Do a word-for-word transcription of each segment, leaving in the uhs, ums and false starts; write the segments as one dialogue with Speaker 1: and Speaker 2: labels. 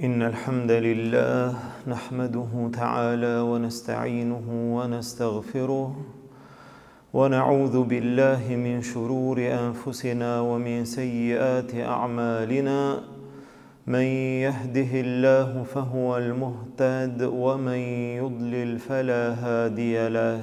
Speaker 1: إن الحمد لله نحمده تعالى ونستعينه ونستغفره ونعوذ بالله من شرور أنفسنا ومن سيئات أعمالنا. من يهده الله فهو المهتد ومن يضلل فلا هادي له،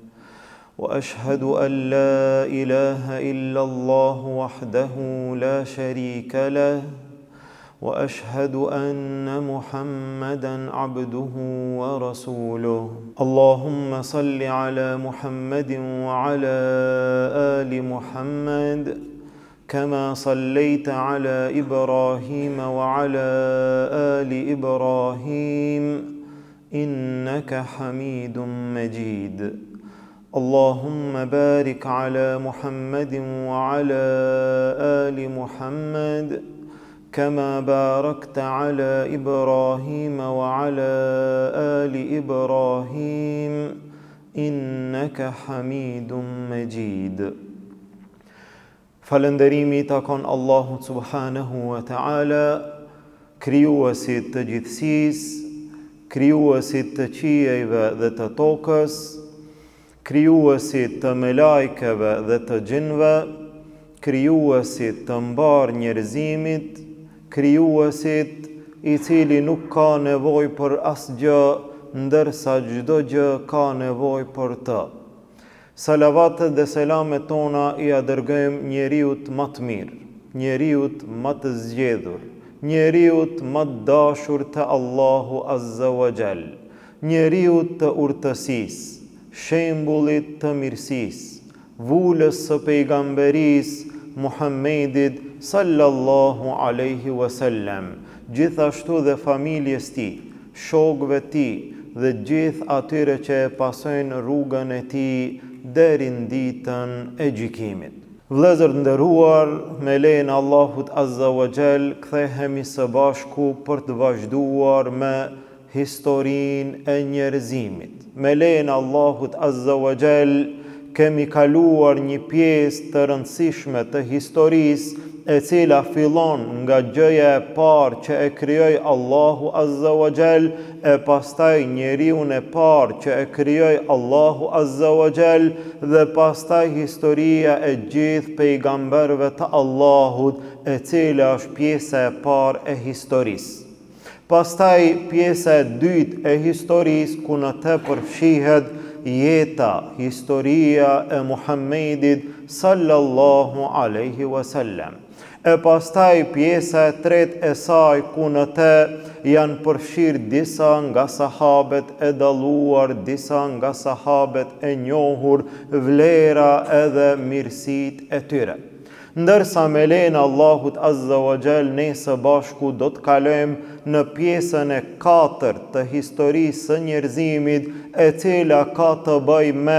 Speaker 1: وأشهد أن لا إله إلا الله وحده لا شريك له، وأشهد أن محمدًا عبده ورسوله. اللهم صل على محمد وعلى آل محمد كما صليت على إبراهيم وعلى آل إبراهيم إنك حميد مجيد. اللهم بارك على محمد وعلى آل محمد كما باركت على إبراهيم وعلى آل إبراهيم إنك حميد مجيد. Falënderimi i takon Allahut subhanahu wa ta'ala, krijuesit të gjithësisë, krijuesit të qiejve dhe të tokës, krijuesit të melajkeve dhe të gjinve, krijuesit të mbar njerëzimit, krijuesit i cili nuk ka nevojë për asgjë, ndërsa çdo gjë ka nevojë për të. Salavatet dhe selamet tona i adërgojmë njeriut më të mirë, njeriut më të zgjedhur, njeriut më të dashur të Allahu Azza wa Jall, njeriut të urtësisë, shembullit të mirësisë, vulës së pejgamberisë Muhammedit sallallahu alaihi wasallam, gjithashtu dhe familjes tij, shokëve tij dhe gjithë atyre që e pasojnë rrugën e tij deri në ditën e gjykimit. Vëllezër nderuar, me lejen e Allahut Azza wa Jall, kthehemi së bashku për të vazhduar me historinë e njerëzimit. Me lejen e Allahut Azza wa Jall, kemi kaluar një pjesë të rëndësishme të historisë, e cila fillon nga gjëja e parë që e krijoi Allahu Azza wa Jall, e pastaj njeriun e parë që e krijoi Allahu Azza wa Jall, dhe pastaj historia e gjithë pejgamberëve të Allahut, e cila është pjesa e parë e historisë. Pastaj pjesa e dytë e historisë, ku në të përfshihet jeta, historia e Muhammedit sallallahu alaihi wasallam. E pastaj pjesa e tretë e saj, ku në të janë përfshirë disa nga sahabet e dalluar, disa nga sahabet e njohur, vlera edhe mirësitë e tyre. Ndërsa me lejen e Allahut Azza wa Jall, ne së bashku do të kalojmë në pjesën e katërt të historisë së njerëzimit, e cila ka të bëjë me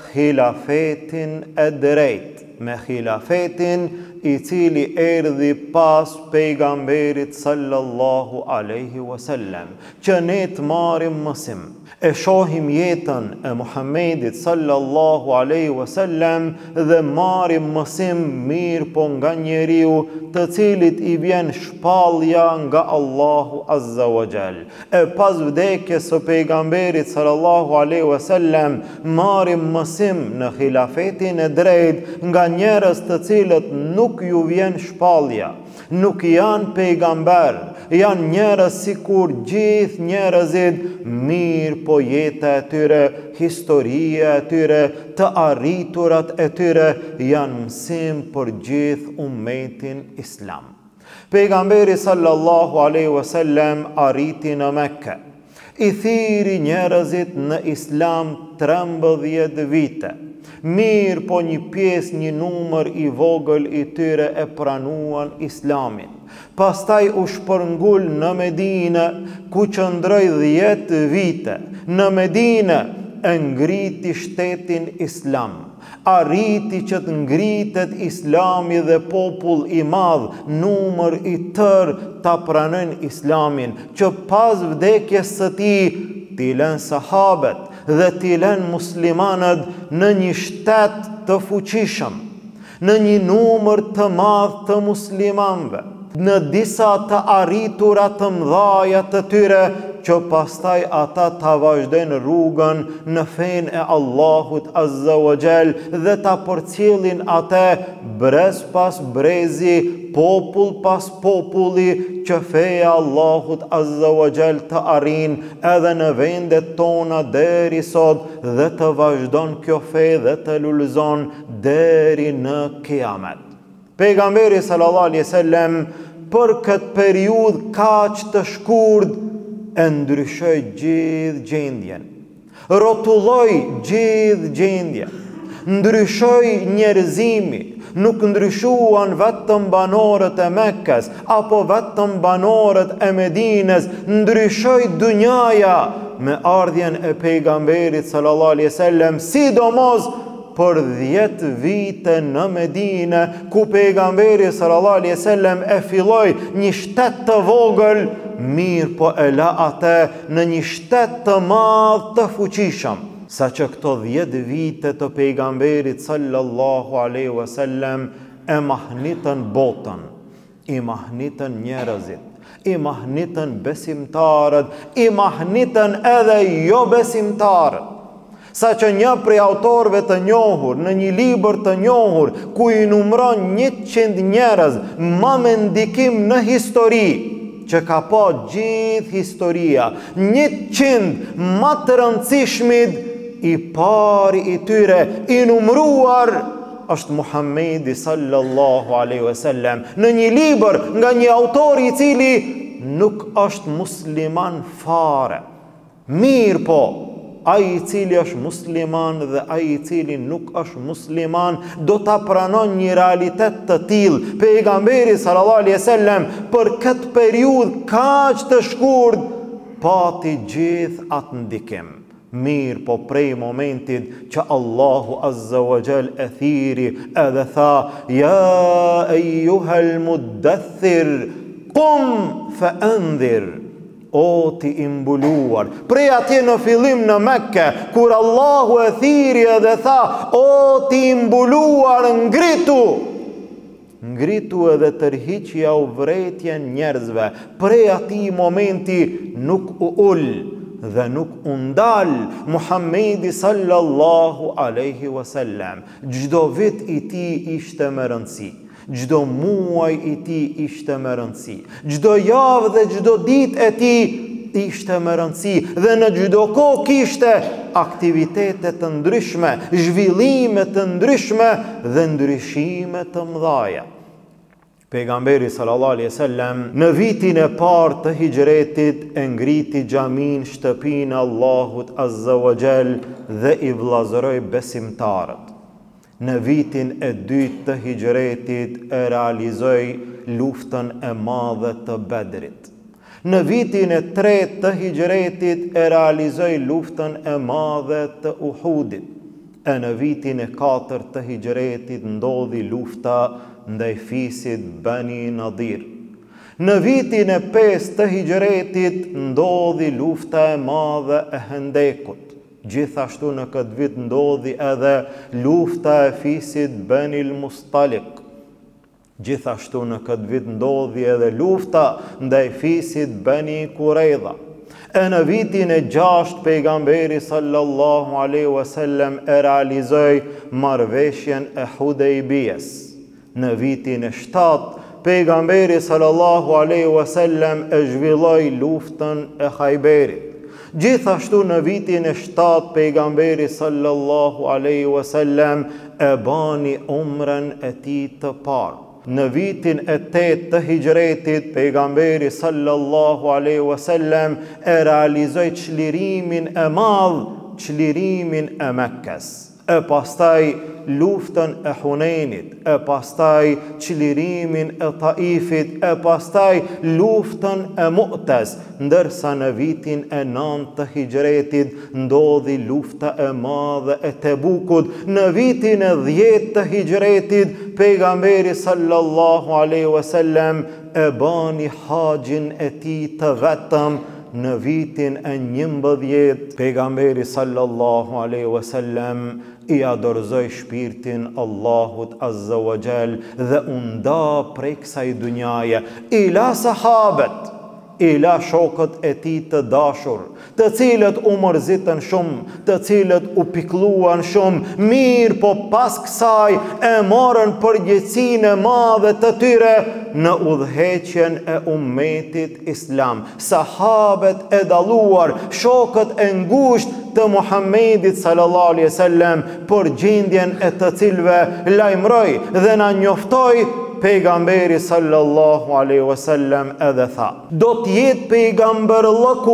Speaker 1: khilafetin e drejtë, me khilafetin i cili erdhi pas pejgamberit sallallahu alaihi wasallam, që ne të marrim mësim, e shohim jetën e Muhammedit sallallahu alaihi wasallam dhe marrim mësim mirë po nga njeriu të cilit i vjen shpallja nga Allahu Azza wa Jall. E pas vdekjes së pejgamberit sallallahu alaihi wasallam, marrim mësim në khilafetin e drejtë nga njerëz të cilët nuk ju vjen shpallja, nuk janë pejgamber, janë njerëz sikur gjithë njerëzit, mirë po jeta e tyre, historia e tyre, të arriturat e tyre janë mësim për gjithë ummetin islam. Pejgamberi sallallahu alaihi wasallam arriti në Mekke, i thiri njerëzit në islam trembëdhjetë vite. Mirë po një pjesë, një numër i vogël i tyre e pranuan islamin. Pastaj u shpërngull në Medinë, ku qëndroi dhjetë vite. Në Medinë e ngriti shtetin islam. Arriti që të ngritet islami dhe popull i madh, numër i tërë ta pranojnë islamin, që pas vdekjes së tij t'i lënë sahabet dhe t'i lënë muslimanët në një shtet të fuqishëm, në një numër të madh të muslimanëve. në disa të arriturat të mëdhaja të tyre, që pastaj ata ta vazhdojnë rrugën në fenë e Allahut Azza wa Jall dhe ta përcjellin atë brez pas brezi, popull pas populli, që feja e Allahut Azza wa Jall të arrin edhe në vendet tona deri sot dhe të vazhdon kjo fe dhe të lullëzon deri në kiamet. Pejgamberi sallallahu alaihi wasallam për këtë periudhë kaq të shkurtër e ndryshoi gjithë gjendjen, rrotulloi gjithë gjendjen, ndryshoi njerëzimi, nuk ndryshuan vetëm banorët e Mekkës apo vetëm banorët e Medinës, ndryshoi dunjaja me ardhjen e pejgamberit sallallahu alaihi wasallam, sidomos për dhjetë vite në Medinë, ku pejgamberi sallallahu alaihi wasallam e filloi një shtet të vogël, mirë po e la atë në një shtet të madh të fuqishëm, sa që këto dhjetë vite të pejgamberit sallallahu alaihi wasallam e mahnitën botën, i mahnitën njerëzit, i mahnitën besimtarët, i mahnitën edhe jo besimtarët. Sa që një prej autorëve të njohur në një libër të njohur ku i numëron njëqind njerëz ma me ndikim në histori, që ka pa gjithë historia, njëqind ma të rëndësishmit, i pari i tyre i numëruar është Muhammedi sallallahu alaihi wasallam, në një libër nga një autor i cili nuk është musliman fare. Mirë po, ai i cili është musliman dhe ai i cili nuk është musliman do ta pranon një realitet të tillë. Pejgamberi sallallahu alaihi wasallam për këtë periudhë kaq të shkurt pati gjithë atë ndikim. Mirë po prej momentit që Allahu Azza wa Jall e thiri edhe tha: Ja ejuhel muddathir, qum fa andhir, o ti imbuluar. Prej atje në fillim në Mekke, kur Allahu e thiri edhe tha: o ti imbuluar, ngritu. Ngritu edhe tërhiqja u vretjen njerëzve. Prej atij momenti nuk u ul dhe nuk u ndal Muhammedi sallallahu alaihi wasallam. Çdo vit i tij ishte me rëndësi, çdo muaj i tij ishte me rëndësi, çdo javë dhe çdo ditë e tij ishte me rëndësi, dhe në çdo kohë kishte aktivitete të ndryshme, zhvillime të ndryshme dhe ndryshime të mëdha. Pejgamberi sallallahu alaihi wasallam në vitin e parë të hijretit e ngriti xhamin shtëpinë e Allahut Azza wa Jall dhe i vllazëroi besimtarët. Në vitin e dytë të hijretit e realizoi luftën e madhe të Bedrit. Në vitin e tretë të hijretit e realizoi luftën e madhe të Uhudit. E në vitin e katërt të hijretit ndodhi lufta ndaj fisit Bani Nadir. Në vitin e pestë të hijretit ndodhi lufta e madhe e Hendekut. Gjithashtu në këtë vit ndodhi edhe lufta e fisit Bani Mustalik. Gjithashtu në këtë vit ndodhi edhe lufta ndaj fisit Bani Quraidha. E në vitin e gjashtë pejgamberi sallallahu alaihi wasallam e realizoi marrëveshjen e Hudejbijes. Në vitin e shtatë pejgamberi sallallahu alaihi wasallam e zhvilloi luftën e Khajberit. Gjithashtu në vitin e shtatë pejgamberi sallallahu alaihi wasallam e bani umrën e tij të parë. Në vitin e tetë të hijretit pejgamberi sallallahu alaihi wasallam e realizoi çlirimin e madh, çlirimin e Mekkës. E pastaj luftën e Hunenit, e pastaj çlirimin e Taifit, e pastaj luftën e Mu'tës, ndërsa në vitin e nëntë të hijretit ndodhi lufta e madhe e Tebukut. Në vitin e dhjetë të hijretit pejgamberi sallallahu alaihi wasallam e bani haxhin e tij të vetëm. Në vitin e njëmbëdhjetë pejgamberi sallallahu alaihi wasallam i adorzoj shpirtin Allahut Azza wa Jal dhe unda prej kësaj dunjaje, ila sahabet, ila shokët e tij të dashur, të cilët u mërzitën shumë, të cilët u pikluan shumë, mirë po pas kësaj e morën përgjegjësinë e madhe të tyre në udhëheqjen e ummetit islam. Sahabet e dalluar, shokët e ngushtë të Muhammedit sallallahu alaihi wasallam, për gjendjen e të cilëve lajmëroi dhe na njoftoi pejgamberi sallallahu alaihi wasallam edhe tha: do të jetë pejgamberllëku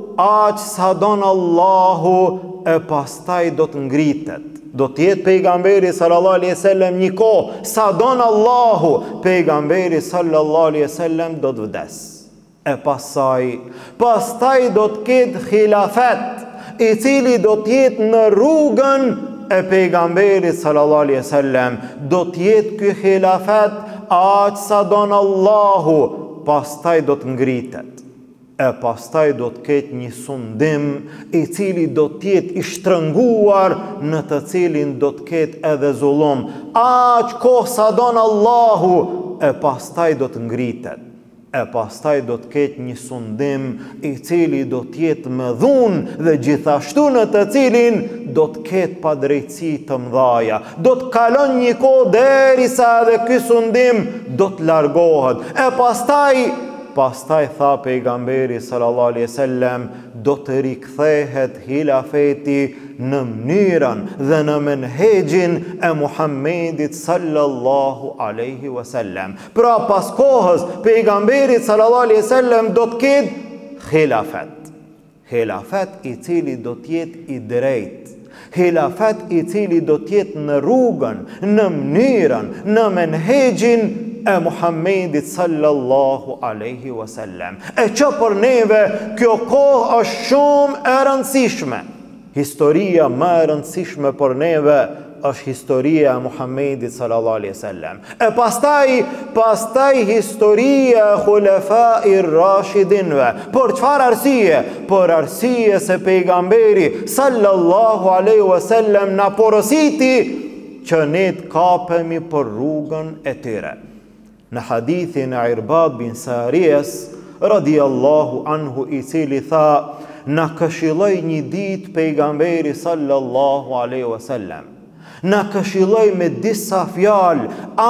Speaker 1: aq sa don Allahu e pastaj do të ngritet. Do të jetë pejgamberi sallallahu alaihi wasallam një kohë sa don Allahu, pejgamberi sallallahu alaihi wasallam do të vdes. E pasaj, pastaj do të ketë khilafet, i cili do të jetë në rrugën e pejgamberit sallallahu alaihi wasallam. Do të jetë ky khilafet aq sa don Allahu, pastaj do të ngritet. E pastaj do të ketë një sundim i cili do të jetë i shtrënguar, në të cilin do të ketë edhe zullum. Aq kohë sa don Allahu, e pastaj do të ngritet. E pastaj do të ketë një sundim i cili do të jetë me dhunë dhe gjithashtu në të cilin do të ketë padrejtësi të mëdhaja. Do të kalon një kohë derisa edhe ky sundim do të largohet. E pastaj Pastaj tha pejgamberi sallallahu alaihi wasallam, do të rikthehet hilafeti në mënyrën dhe në menhexhin e Muhammedit sallallahu alaihi wasallam. Pra pas kohës pejgamberit sallallahu alaihi wasallam do të ketë khilafet. Khilafet i cili do të jetë i drejtë. Khilafet i cili do të jetë në rrugën, në mënyrën, në menhexhin e Muhammedit sallallahu alaihi wasallam. E që për neve kjo kohë është shumë e rëndësishme. Historia më e rëndësishme për neve është historia e Muhammedit sallallahu alaihi wasallam. E pastaj, pastaj historia e khulefai rashidinve. Për çfarë arsye? Për arsye se pejgamberi sallallahu alaihi wasallam na porositi që ne të kapemi për rrugën e tyre. Në hadithin e Irbad bin Sarijes radiallahu anhu, i cili tha: na këshilloi një ditë pejgamberi sallallahu alaihi wasallam. Na këshilloi me disa fjalë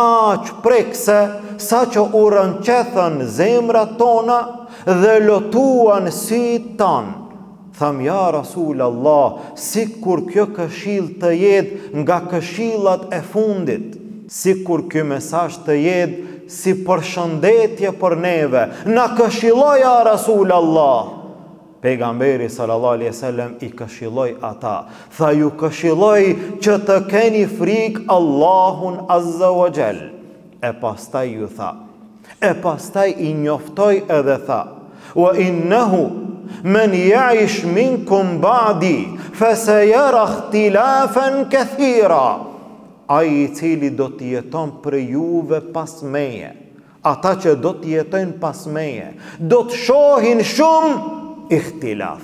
Speaker 1: aq prekse sa që u rënqethën zemrat tona dhe lotuan syt tanë. Tham: ja Rasul Allah, si kur kjo këshill të jetë nga këshillat e fundit, si kur kjo mesazh të jetë si përshëndetje për neve, na këshilloi ja Rasul Allah. Pejgamberi sallallahu alaihi wasallam i këshilloi ata, tha: ju këshilloi që të keni frikë Allahun Azza wa Jal. E pastaj ju tha, e pastaj i njoftoi edhe tha: wa innahu men ya'ish minkum ba'di fasayara ikhtilafan kathira. Ai i cili do të jeton për juve pas meje, ata që do të jetojnë pas meje, do të shohin shumë ikhtilaf,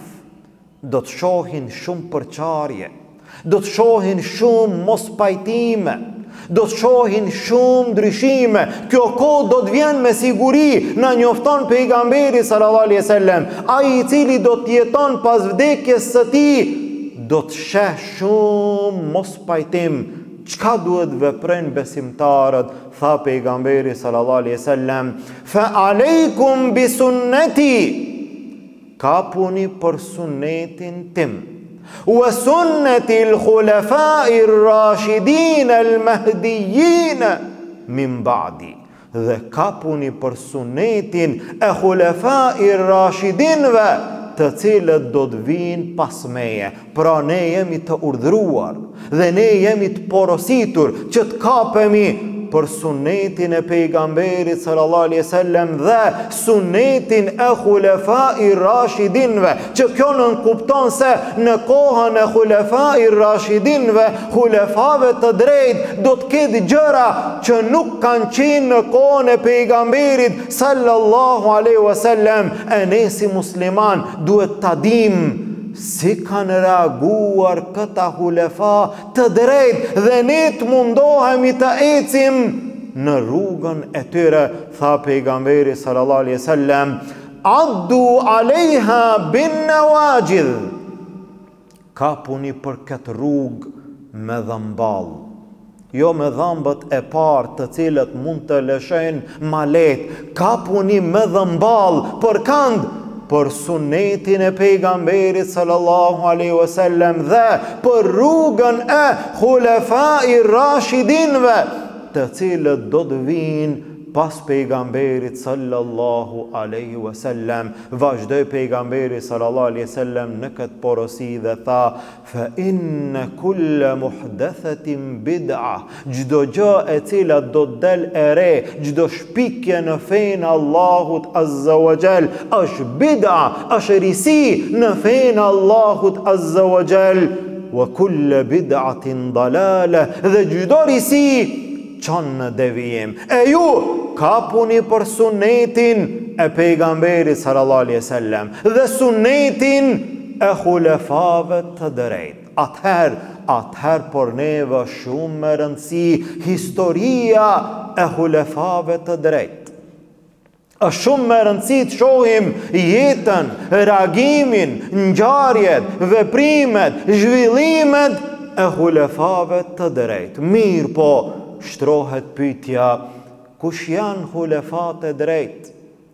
Speaker 1: do të shohin shumë përçarje, do të shohin shumë mos pajtime, do të shohin shumë ndryshime. Kjo kohë do të vjen me siguri, na njofton pejgamberi sallallahu alaihi wasallam. Ai i cili do të jeton pas vdekjes së tij, do të sheh shumë mos pajtim. Çka duhet veprejnë besimtarët? Tha pejgamberi sallallahu alaihi wasallam: fa aleikum bi sunnati, kapuni për sunnetin tim, wa sunnati al-khulafai ar-rashidin al-mahdiyyin min ba'di, dhe kapuni për sunnetin e khulafai ar-rashidinve të cilët do të vinë pas meje. Pra ne jemi të urdhëruar dhe ne jemi të porositur që të kapemi për sunetin e pejgamberit sallallahu alaihi wasallam dhe sunetin e khulefai rashidinve, që kjo nënkupton se në kohën e khulefai rashidinve, khulefave të drejtë, do të ketë gjëra që nuk kanë qenë në kohën e pejgamberit sallallahu alaihi wasallam. E ne si musliman duhet ta dim si kanë reaguar këta hulefa të drejt dhe ne të mundohemi të ecim në rrugën e tyre. Tha pejgamberi sallallahu alaihi wasallam, addu alejha bin nawajid, kapuni për këtë rrugë me dhëmball, jo me dhëmbët e parë të cilët mund të lëshojnë ma lehtë, kapuni me dhëmball për kënd, për sunetin e pejgamberit sallallahu alaihi wasallam dhe për rrugën e khulefai rashidinve, të cilët do të vinë pas pejgamberit sallallahu alaihi wasallam. Vazhdoi pejgamberi sallallahu alaihi wasallam në këtë porosi dhe tha, fa inna kulla muhdathatin bid'a, çdo gjë e cila do të del e re, çdo shpikje në fenë Allahut azza wa jall është bid'a, është risi në fenë Allahut azza wa jall, wa kulla bid'atin dalale, dhe çdo risi çon në devijim. E ju kapuni për sunetin e pejgamberit sallallahu alaihi wasallam dhe sunetin e khulefave të drejt. Atëherë, atëherë për neve shumë më rëndësi historia e khulefave të drejt. Është shumë më rëndësi të shohim jetën, reagimin, ngjarjet, veprimet, zhvillimet e khulefave të drejt. Mirë po, shtrohet pyetja, kush janë khulefat e drejt?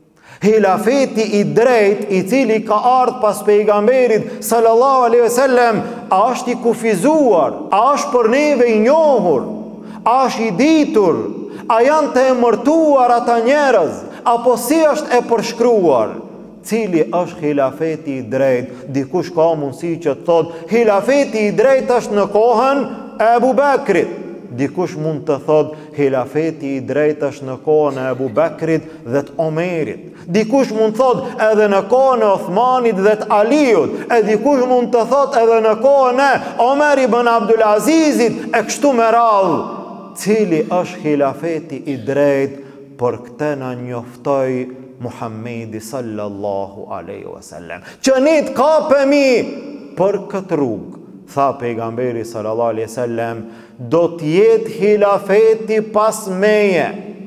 Speaker 1: Hilafeti i drejt, i cili ka ardhur pas pejgamberit sallallahu alaihi wasallam, a është i kufizuar, a është për neve i njohur, a është i ditur, a janë të emërtuar ata njerëz, apo si është e përshkruar? Cili është hilafeti i drejt? Dikush ka mundësi që të thotë hilafeti i drejt është në kohën e Abu Bekrit. Dikush mund të thot hilafeti i drejt është në kohën e Abu Bekrit dhe të Omerit. Dikush mund të thot edhe në kohën e Uthmanit dhe të Aliut. E dikush mund të thot edhe në kohën e Omer ibn Abdul Azizit, e kështu me radhë. Cili është hilafeti i drejt? Për këtë na njoftoi Muhammedi sallallahu alaihi wasallam, që ne të kapemi për këtë rrugë. Tha pejgamberi sallallahu alaihi wasallam, do të jetë hilafeti pas meje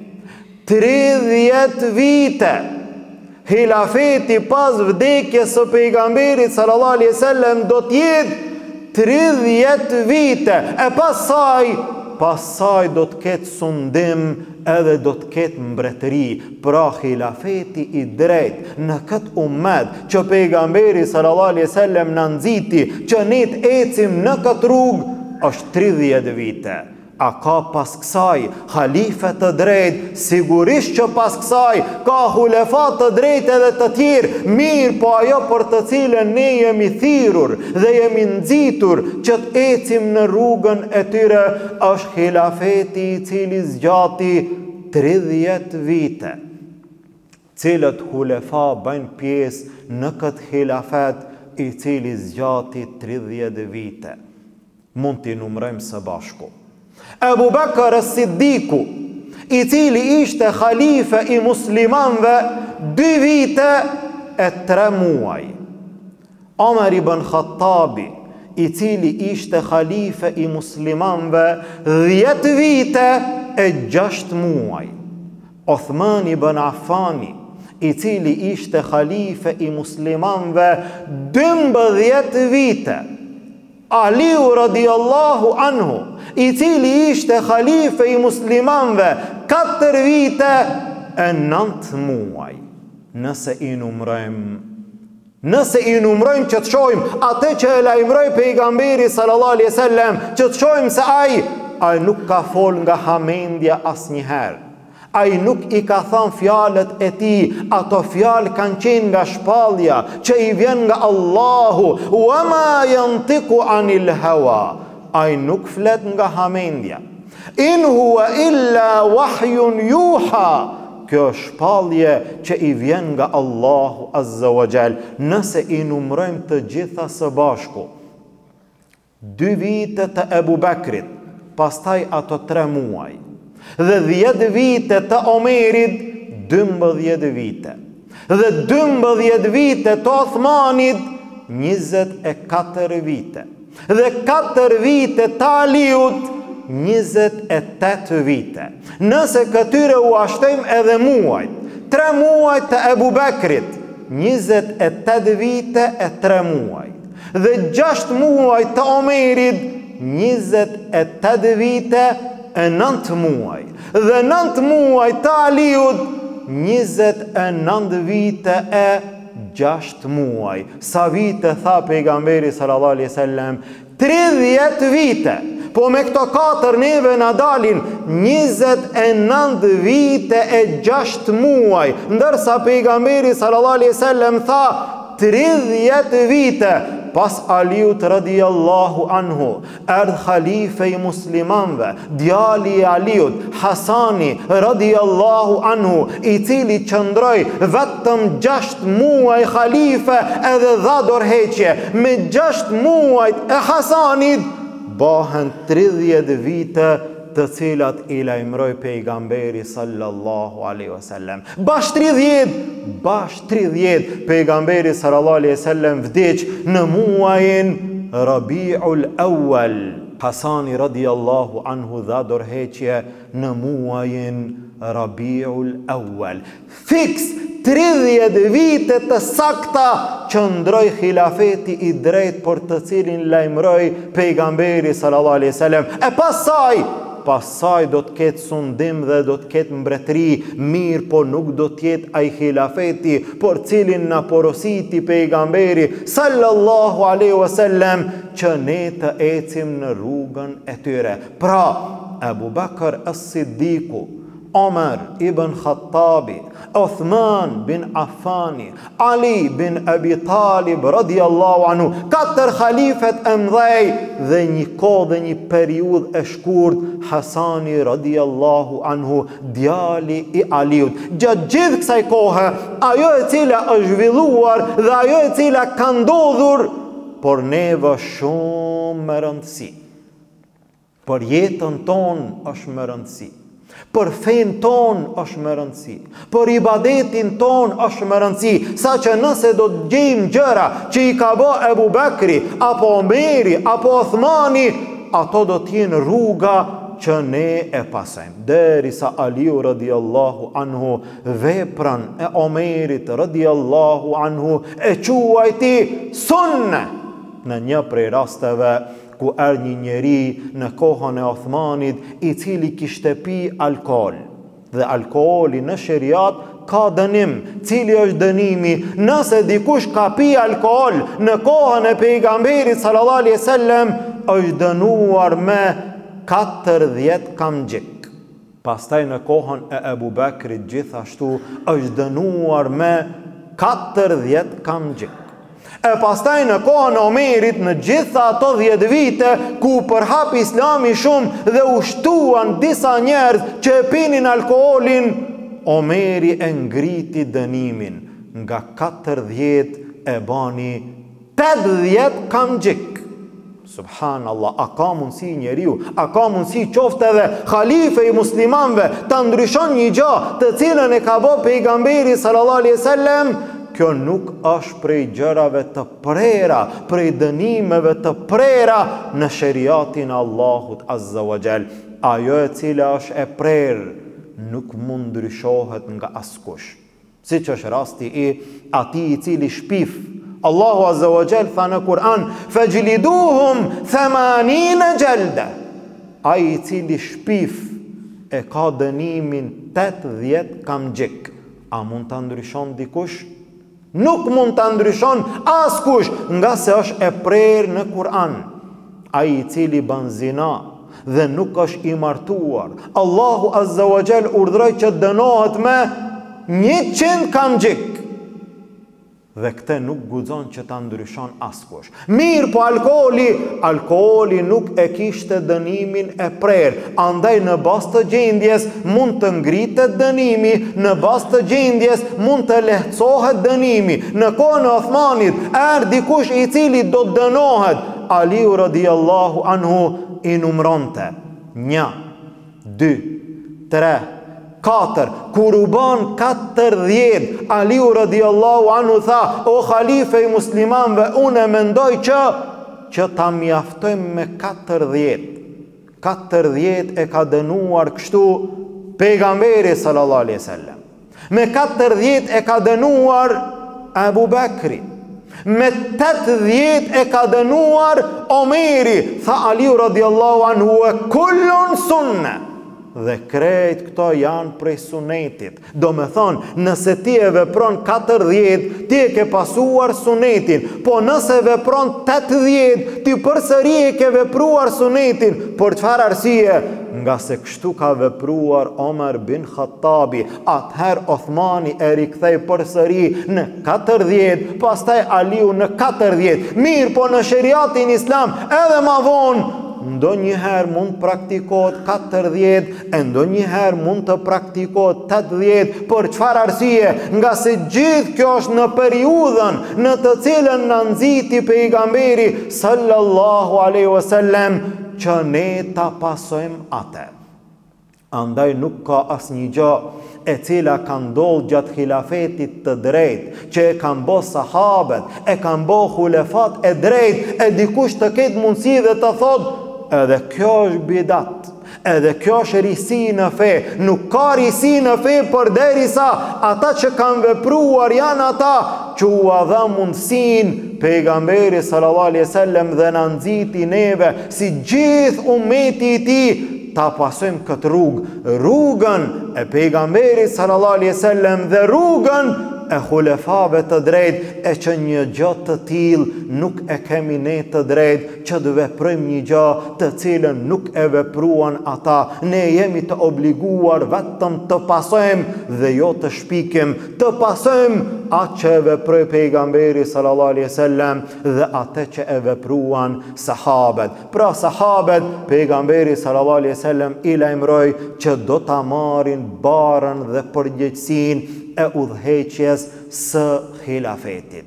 Speaker 1: tridhjetë vite. Hilafeti pas vdekjes së pejgamberit sallallahu alaihi wasallam do të jetë tridhjetë vite. E pas saj, pas saj do të ketë sundim edhe do të ketë mbretëri. Pra hilafeti i drejt në këtë ummet që pejgamberi sallallahu alaihi wasallam na nxiti që ne të ecim në këtë rrugë është tridhjetë vite. A ka pas kësaj halife të drejt? Sigurisht që pas kësaj ka hulefa të drejt edhe të tjerë. Mirë, po ajo për të cilën ne jemi thirrur dhe jemi nxitur që të ecim në rrugën e tyre është hilafeti i cili zgjati tridhjetë vite. Cilët hulefa bëjnë pjesë në këtë hilafet i cili zgjati tridhjetë vite? Mund t'i numërojmë së bashku. Abu Bakr as-Siddiku, i cili ishte khalife i muslimanve dy vite e tre muaj. Omer ibn Khattabi, i cili ishte khalife i muslimanve dhjetë vite e gjashtë muaj. Uthman ibn Affani, i cili ishte khalife i muslimanve dymbëdhjetë vite. Aliu radiallahu anhu, i cili ishte khalife i muslimanve katër vite e nëntë muaj. Nëse i numrojmë, nëse i numrojmë që të shojmë atë që e lajmëroi pejgamberi sallallahu alaihi wasallam, që të shojmë se ai, ai nuk ka fol nga hamendja asnjëherë. Ai nuk i ka thënë fjalët e tij, ato fjalë kanë qenë nga shpallja që i vjen nga Allahu, wa ma yantiqu anil hawa. Ai nuk flet nga hamendja. In huwa illa wahyun yuha. Kjo shpallje që i vjen nga Allahu azza wa jall. Nëse i numrojmë të gjitha së bashku, dy vite të Abu Bekrit, pastaj ato tre muaj, dhe dhjetë vite të Omerit, dymbëdhjetë vite, dhe dymbëdhjetë vite të Uthmanit, njëzet e katër vite. Dhe katër vite të Aliut, njëzet e tetë vite. Nëse këtyre u ashtojmë edhe muajt, tre muajt të Ebu Bekrit, njëzet e tetë vite e tre muaj. Dhe gjasht muaj të Omerit, njëzet e tetë vite e nëntë muaj. Dhe nëntë muaj të Aliut, njëzet e nëntë vite e gjasht muaj. Sa vite tha pejgamberi sallallahu alaihi wasallam? tridhjetë vite. Po me këto katër neve na dalin njëzet e nëntë vite e gjasht muaj. Ndërsa pejgamberi sallallahu alaihi wasallam tha tridhjetë vite. Pas Aliut radiallahu anhu, erdh khalife i muslimanve, djali i Aliut, Hasani radiallahu anhu, i cili qëndroj vetëm gjasht muaj khalife edhe dha dorëheqje. Me gjasht muajt e Hasanit bahen tridhjetë vite të cilat i lajmëroi pejgamberi sallallahu alaihi wasallam. Bash tridhjetë, bash tridhjetë pejgamberi sallallahu alaihi wasallam vdiq në muajin Rabiul Awwal. Hasani radiallahu anhu dha dorëheqje në muajin Rabiul Awwal. Fiks tridhjetë vite të sakta qëndroi khilafeti i drejt për të cilin lajmëroi pejgamberi sallallahu alaihi wasallam. E pasaj Pasaj do të ketë sundim dhe do të ketë mbretëri, mirë po nuk do të jetë ai khilafeti për cilin na porositi pejgamberi sallallahu alaihi wasallam që ne të ecim në rrugën e tyre. Pra, Abu Bakr as-Siddiku, Omar ibn Khattabi, Uthman bin Affani, Ali bin Abi Talib radiallahu anhu, katër khalifet e mdhej dhe një kohë dhe një periudhë e shkurt, Hasani radiallahu anhu, djali i Aliut. Gjatë gjithë kësaj kohë, ajo e cila është zhvilluar dhe ajo e cila ka ndodhur, por neve shumë më rëndësi. Për jetën tonë është më rëndësi. Për fen ton është më rëndësi, për ibadetin ton është më rëndësi, sa që nëse do të gjejmë gjëra që i ka bë Ebu Bekri, apo Omeri, apo Uthmani, ato do t'jenë rruga që ne e pasojmë. Derisa Aliu radiallahu anhu vepran e Omerit radiallahu anhu e quajti sunne. Në një prej rasteve ku er një njeri në kohën e Uthmanit i cili kishte pi alkool. Dhe alkooli në sheriat ka dënim. Cili është dënimi? Nëse dikush ka pi alkool në kohën e pejgamberit sallallahu alaihi wasallam, është dënuar me katërdhjetë kamxhik. Pastaj në kohën e Ebu Bekrit gjithashtu është dënuar me katërdhjetë kamxhik. E pastaj në kohën e Omerit, në gjitha ato dhjetë vite ku përhap Islami shumë dhe ushtuan disa njerëz që e pinin alkoolin, Omeri e ngriti dënimin nga katërdhjetë e bani tetëdhjetë kamxhik. Subhanallah, a ka mundësi njeriu, a ka mundësi qofte edhe khalife i muslimanve të ndryshon një gjë të cilën e ka bë pejgamberi sallallahu alaihi wasallam? Kjo nuk është prej gjërave të prera, prej dënimeve të prera në sheriatin e Allahut azza wa jall. Ajo e cila është e prerë nuk mund ndryshohet nga askush. Siç është rasti i atij i cili shpif. Allahu azza wa jall tha në Kur'an: "Fajliduhum thamanina jalda." Ai i cili shpif e ka dënimin tetëdhjetë kamxhik. A mund ta ndryshon dikush? Nuk mund të ndryshon askush, nga se është e prerë në Kur'an. Ai i cili bën zina dhe nuk është i martuar, Allahu azza wa jall urdhroi që dënohet me njëqind kamxhik. Dhe këtë nuk guxon që ta ndryshon askush. Mirë, po alkooli, alkooli nuk e kishte dënimin e prerë. Andaj në bazë të gjendjes mund të ngritet dënimi, në bazë të gjendjes mund të lehtësohet dënimi. Në kohën e Uthmanit erdhi dikush i cili do të dënohet. Aliu radiallahu anhu i numronte një, dy, tre, katër. Kur u ban katërdhjetë, Aliu radiallahu anhu tha: o khalife i muslimanve, unë mendoj që që ta mjaftojmë me katërdhjetë. katërdhjetë e ka dënuar kështu pejgamberi sallallahu alaihi wasallam. Me katërdhjetë e ka dënuar Abu Bakri. Me tetëdhjetë e ka dënuar Omeri. Tha Aliu radiallahu anhu: e kullun sunne. Dhe krejt këto janë prej sunetit. Do me thonë, nëse ti e vepron katërdhjetë, ti e ke pasuar sunetin. Po nëse vepron tetëdhjetë, ti përsëri e ke vepruar sunetin. Por çfarë arsye? Nga se kështu ka vepruar Omer bin Khattabi. Atëher Othmani e rikthej përsëri në katërdhjetë, pastaj Aliu në katërdhjetë. Mirë, po në sheriatin islam edhe ma vonë, ndo njëherë mund praktikohet katërdhjetë, e ndo njëherë mund të praktikohet tetëdhjetë. Për çfarë arsye? Nga se gjithë kjo është në periudhën në të cilën na nxiti pejgamberi sallallahu alaihi wasallam që ne ta pasojmë atë. Andaj nuk ka asnjë gjë e cila ka ndodhur gjatë khilafetit të drejtë, që e kanë bë sahabët, e kanë bë xulefat e drejtë, e dikush të ketë mundësi dhe të thotë: edhe kjo është bidat, edhe kjo është risi në fe. Nuk ka risi në fe përderisa ata që kanë vepruar janë ata që u dha mundësinë pejgamberi sallallahu alaihi wasallam dhe na nxiti neve si gjithë ummeti i tij ta pasojmë këtë rrugë, rrugën e pejgamberit sallallahu alaihi wasallam dhe rrugën e xulefave të drejtë, e që një gjë të tillë nuk e kemi ne të drejtë që të veprojmë një gjë të cilën nuk e vepruan ata. Ne jemi të obliguar vetëm të pasojmë dhe jo të shpikim, të pasojmë atë që e veproi pejgamberi sallallahu alaihi wasallam dhe atë që e vepruan sahabët. Pra sahabët, pejgamberi sallallahu alaihi wasallam i lajmëroi që do ta marrin barën dhe përgjegjësinë e udhëheqjes së khilafetit.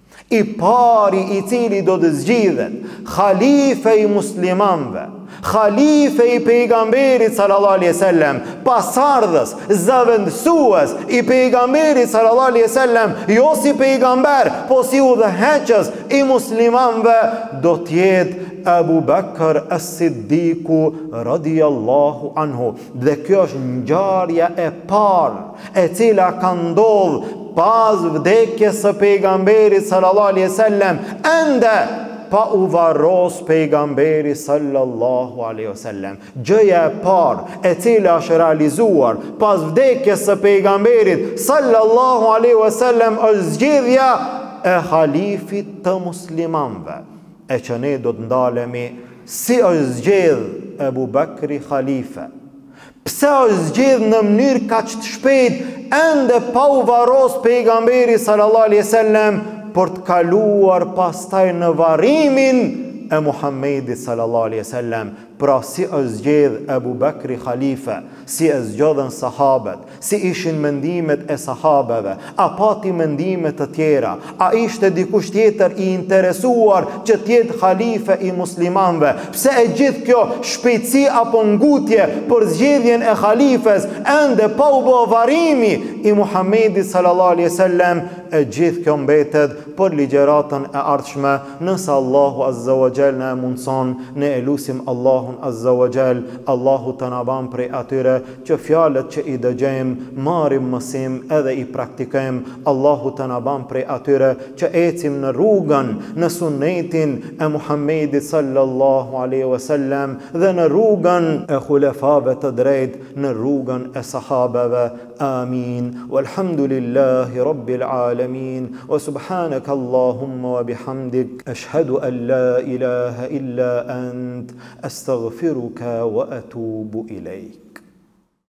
Speaker 1: I pari i cili do të zgjidhet khalife i muslimanve, khalife i pejgamberit sallallahu alaihi wasallam, pasardhës, zëvendësues i pejgamberit sallallahu alaihi wasallam, jo si pejgamber, po si udhëheqës i muslimanve, do të jetë Abu Bakr as-Siddiku radiallahu anhu. Dhe kjo është ngjarja e parë e cila ka ndodhur pas vdekjes së pejgamberit sallallahu alaihi wasallam, ende pa u varros pejgamberi sallallahu alaihi wasallam. Gjëja e parë e cila është realizuar pas vdekjes së pejgamberit sallallahu alaihi wasallam është zgjedhja e halifit të muslimanve, e që ne do të ndalemi si është zgjedh Abu Bakri khalife. Pse është zgjedh në mënyrë kaq të shpejtë ende pa u varros pejgamberi sallallahu alaihi wasallam, për të kaluar pastaj në varrimin e Muhammedit sallallahu alaihi wasallam. Pra si është zgjedh Abu Bakri khalife, si e zgjodhen sahabët, si ishin mendimet e sahabeve, a pati mendimet të tjera, a ishte dikush tjetër i interesuar që tjetë khalife i muslimanve, pse e gjithë kjo shpejtësi apo ngutje për zgjedhjen e khalifes ende pa u bë varrimi i Muhammedit sallallahu alaihi wasallam, e gjithë kjo mbetet për ligjëratën e ardhshme. Nëse Allahu azza wa jall na mundson, ne elusim Allahun azza wa jall, Allahu të na ban prej atyre që fjalët që i dëgjojmë marrim mësim edhe i praktikojmë. Allahu të na ban prej atyre që ecim në rrugën, në sunnetin e Muhammedit sallallahu alaihi wasallam dhe në rrugën e xulefave të drejtë, në rrugën e sahabeve. Amin. Walhamdulillahi rabbil alamin. Wa subhanaka Allahumma wa bihamdik, ashhadu an la ilaha illa ant, astaghfiruka wa atubu ilayk.